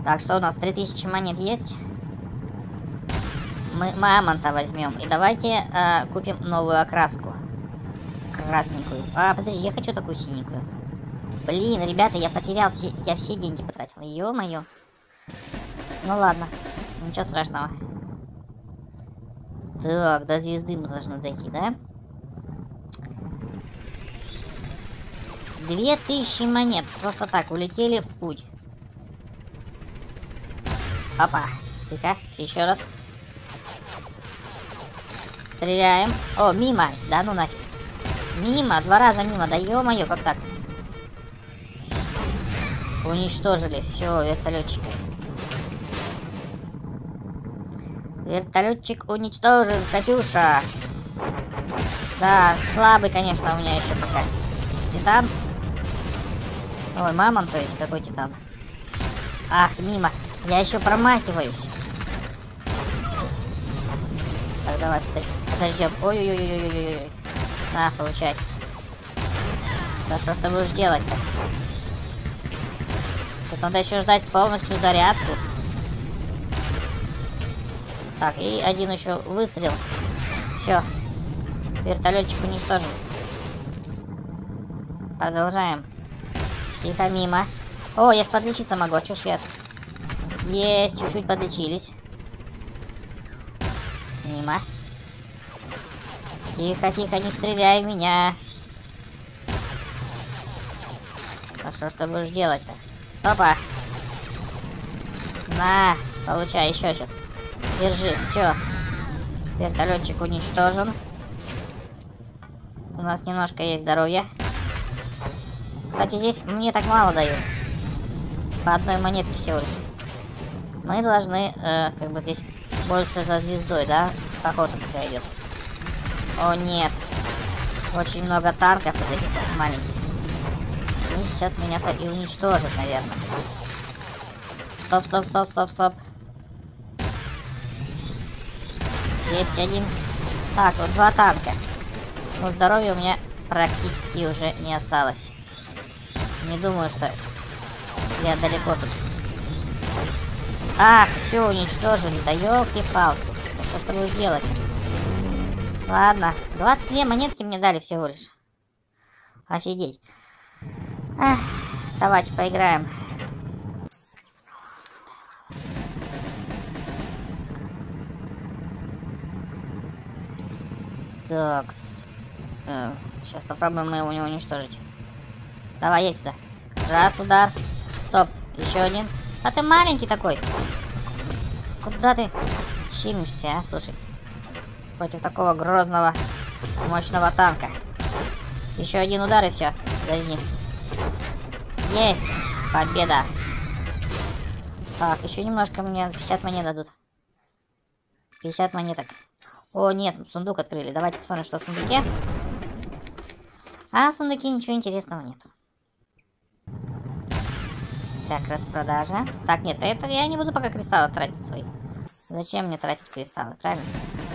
Так, что у нас? 3000 монет есть? Мы мамонта возьмем. И давайте купим новую окраску. Красненькую. А, подожди, я хочу такую синенькую. Блин, ребята, я потерял все... Я все деньги потратил. Ё-моё. Ну ладно. Ничего страшного. Так, до звезды мы должны дойти, да? 2000 монет. Просто так, улетели в путь. Опа. Тихо. Еще раз. Стреляем. О, мимо. Да ну нафиг. Мимо. 2 раза мимо. Да ё-моё, как так? Уничтожили. Все, вертолетчика. Вертолетчик уничтожен, Катюша. Да, слабый, конечно, у меня еще пока. Титан. Ой, мамонт, то есть, какой титан? Ах, мимо. Я еще промахиваюсь. Так, давай, подождем. Ой-ой-ой-ой-ой-ой. На, получай. Да что ж ты будешь делать-то? Тут надо еще ждать полностью зарядку. Так, и один еще выстрел. Все. Вертолетчик уничтожен. Продолжаем. Тихо, мимо. О, я ж подлечиться могу. Чё ж я... Есть, чуть-чуть подлечились. Мимо. Тихо, тихо, не стреляй в меня. А что ж ты будешь делать-то? Опа. На, получай, еще сейчас. Держи, все. Вертолетчик уничтожен. У нас немножко есть здоровья. Кстати, здесь мне так мало дают. По одной монетке всего лишь. Мы должны, как бы здесь больше за звездой, да? Охота такая идет. О, нет. Очень много танков вот этих вот маленьких. Они сейчас меня-то и уничтожат, наверное. Стоп, стоп, стоп, стоп, стоп. Есть один. Так, вот 2 танка. Ну, здоровья у меня практически уже не осталось. Не думаю, что я далеко тут. Ах, все уничтожили. Да елки-палки. Что ж ты будешь делать? Ладно. 22 монетки мне дали всего лишь. Офигеть. Ах, давайте поиграем. Так. Сейчас попробуем мы его не уничтожить. Давай, едь сюда. Раз, удар. Стоп. Еще один. А ты маленький такой. Куда ты щемишься, а? Слушай. Против такого грозного, мощного танка. Еще один удар и все. Подожди. Есть. Победа. Так, еще немножко мне 50 монет дадут. 50 монеток. О, нет, сундук открыли. Давайте посмотрим, что в сундуке. А в сундуке ничего интересного нету. Так, распродажа. Так, нет, это я не буду пока кристаллы тратить свои. Зачем мне тратить кристаллы, правильно?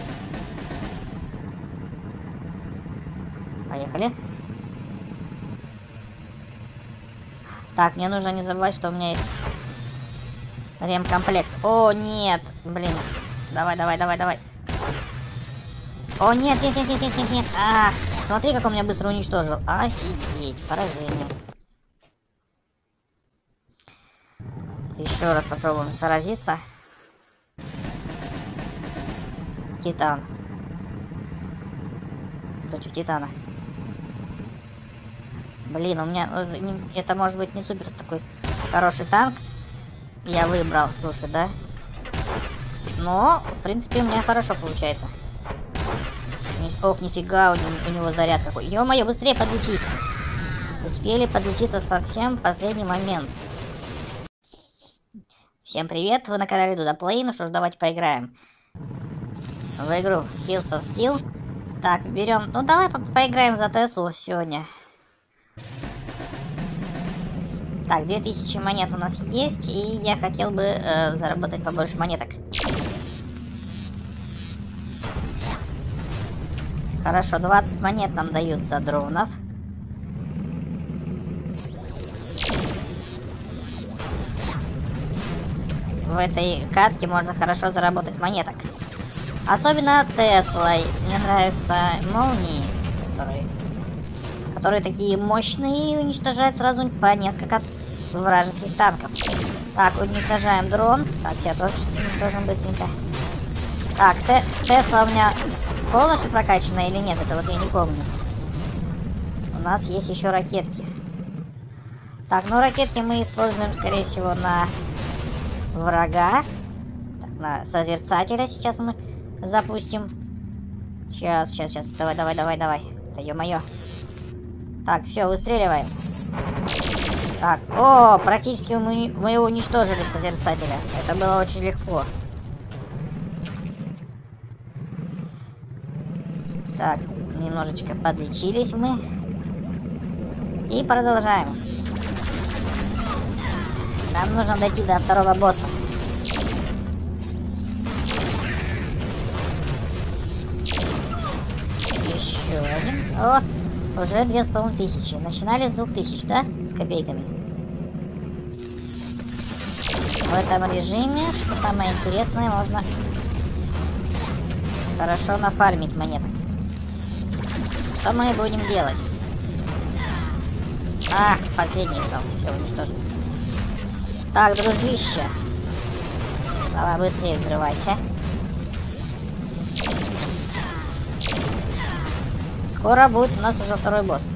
Поехали. Так, мне нужно не забывать, что у меня есть ремкомплект. О, нет, блин. Давай, давай, давай, давай. О, нет, нет, нет, нет, нет, нет, нет. Ах, смотри, как он меня быстро уничтожил. Офигеть, поражение. Еще раз попробуем сразиться. Титан. Против Титана. Блин, у меня... Это может быть не супер такой хороший танк. Я выбрал, слушай, да? Но, в принципе, у меня хорошо получается. Ох, нифига, у него заряд какой. Ё-моё, быстрее подлечись. Успели подлечиться совсем в последний момент. Всем привет, вы на канале Dudaplay. Ну что ж, давайте поиграем в игру Hills of Skill. Так, берем... Ну, давай поиграем за Теслу сегодня. Так, 2000 монет у нас есть, и я хотел бы заработать побольше монеток. Хорошо, 20 монет нам дают за дронов. в этой катке можно хорошо заработать монеток. Особенно Теслой. Мне нравятся молнии, которые такие мощные и уничтожают сразу по несколько вражеских танков. Так, уничтожаем дрон. Так, тебя тоже уничтожим быстренько. Так, Тесла у меня полностью прокачана или нет? Это вот я не помню. У нас есть еще ракетки. Так, ну ракетки мы используем, скорее всего, на врага. Так, на созерцателя сейчас мы запустим. Сейчас. Давай. Да ё-моё. Так, все, выстреливаем. Так, о, практически мы уничтожили созерцателя. Это было очень легко. Так, немножечко подлечились мы. И продолжаем. Нам нужно дойти до второго босса. Еще один. О, уже 2500. Начинали с 2000, да? С копейками. В этом режиме, что самое интересное, можно хорошо нафармить монеток. Что мы будем делать? А, последний остался. Все, уничтожен. Так, дружище. Давай быстрее взрывайся. Скоро будет у нас уже второй босс.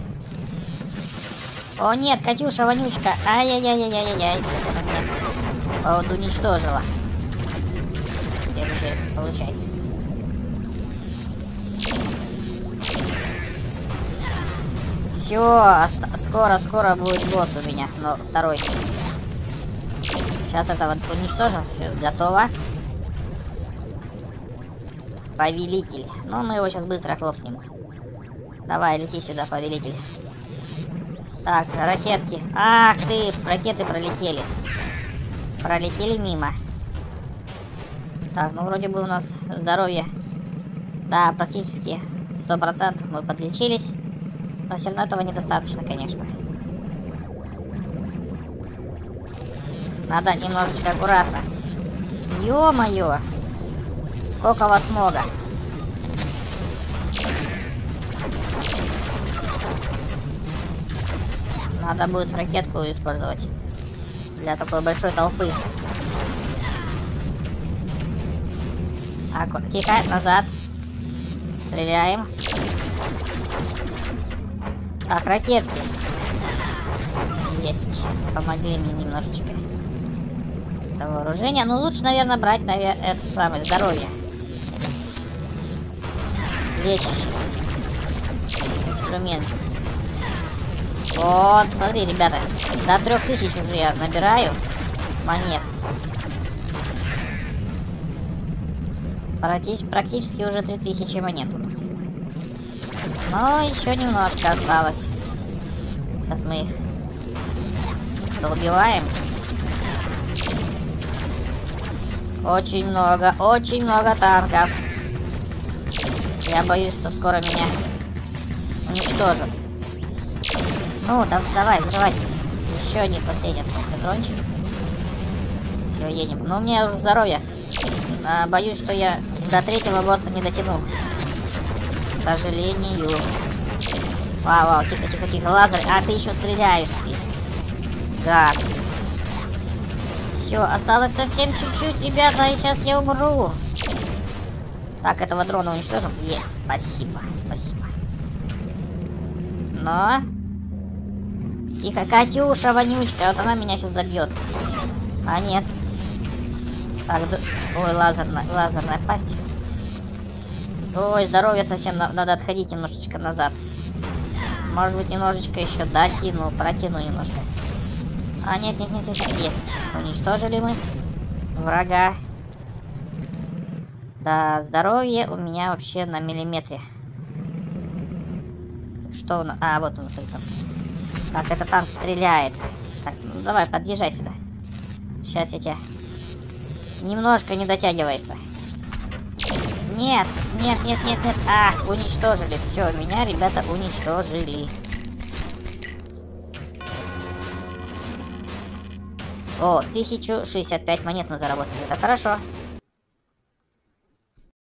О нет, Катюша, вонючка. Ай-яй-яй-яй-яй-яй. Это меня вот уничтожила. Теперь уже получай. Все, скоро будет босс у меня, но второй. Сейчас это вот уничтожим, все, готово. Повелитель. Ну, мы его сейчас быстро хлопнем. Давай, лети сюда, повелитель. Так, ракетки. Ах ты, ракеты пролетели. Пролетели мимо. Так, ну вроде бы у нас здоровье. Да, практически 100% мы подлечились. Но все равно этого недостаточно, конечно. Надо немножечко аккуратно. Ё-моё! Сколько вас много! Надо будет ракетку использовать для такой большой толпы. Тихо, назад. Стреляем. Так, ракетки. Есть. Помогли мне немножечко. Это вооружение. Ну, лучше, наверное, брать, это самое здоровье. Лечащий инструмент. Вот, смотри, ребята. До 3000 уже я набираю монет. Практически уже 3000 монет у нас. Но еще немножко осталось. Сейчас мы их доубиваем. Очень много танков. Я боюсь, что скоро меня уничтожат. Ну, давай, взрывайтесь. Еще один последний патрончик. Все, едем. Ну, у меня уже здоровье. Боюсь, что я до 3-го босса не дотяну. К сожалению. Вау, тихо, лазер. А, ты еще стреляешь здесь. Гад. Все, осталось совсем чуть-чуть, ребята, и сейчас я умру. Так, этого дрона уничтожим. Есть, спасибо. Но... Тихо, Катюша, вонючка, вот она меня сейчас добьет. А нет. Так, ой, лазерная пасть. Ой, здоровье совсем, надо отходить немножечко назад. Может быть, немножечко еще протяну немножко. А, нет, есть. Уничтожили мы врага. Да, здоровье у меня вообще на миллиметре. Что у нас? А, вот он стоит там. Так, этот танк стреляет. Так, ну давай, подъезжай сюда. Сейчас я тебя... Немножко не дотягивается. Нет. Ах, уничтожили. Все, меня, ребята, уничтожили. О, 1065 монет мы заработали. Это хорошо.